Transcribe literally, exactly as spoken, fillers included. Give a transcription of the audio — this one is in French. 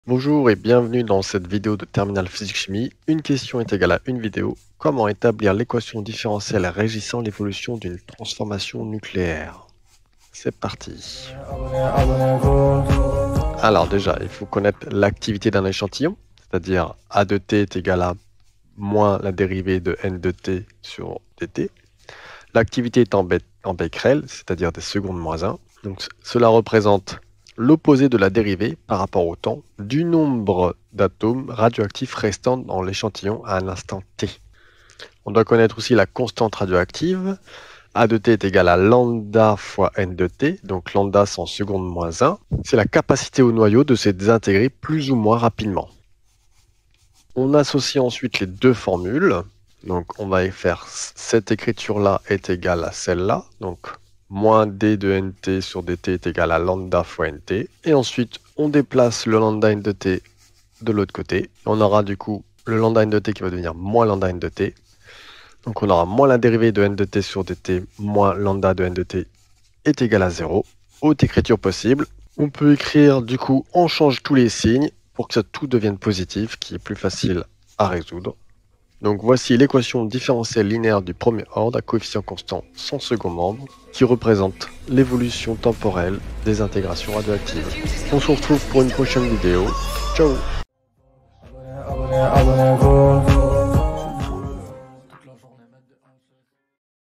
Bonjour et bienvenue dans cette vidéo de Terminal Physique Chimie. Une question est égale à une vidéo. Comment établir l'équation différentielle régissant l'évolution d'une transformation nucléaire? C'est parti. Alors déjà, il faut connaître l'activité d'un échantillon, c'est-à-dire A de t est égal à moins la dérivée de n de t sur dt. L'activité est en, Be- en Becquerel, c'est-à-dire des secondes moins un. Donc cela représente l'opposé de la dérivée par rapport au temps du nombre d'atomes radioactifs restants dans l'échantillon à un instant t. On doit connaître aussi la constante radioactive. A de t est égal à lambda fois n de t, donc lambda c'est en seconde moins un. C'est la capacité au noyau de se désintégrer plus ou moins rapidement. On associe ensuite les deux formules. Donc on va faire cette écriture-là est égale à celle-là. Donc moins d de nt sur dt est égal à lambda fois nt. Et ensuite, on déplace le lambda n de t de l'autre côté. On aura du coup le lambda n de t qui va devenir moins lambda n de t. Donc on aura moins la dérivée de n de t sur dt moins lambda de n de t est égal à zéro. Haute écriture possible. On peut écrire du coup, on change tous les signes pour que ça tout devienne positif, qui est plus facile à résoudre. Donc voici l'équation différentielle linéaire du premier ordre à coefficient constant sans second membre qui représente l'évolution temporelle des intégrations radioactives. On se retrouve pour une prochaine vidéo. Ciao!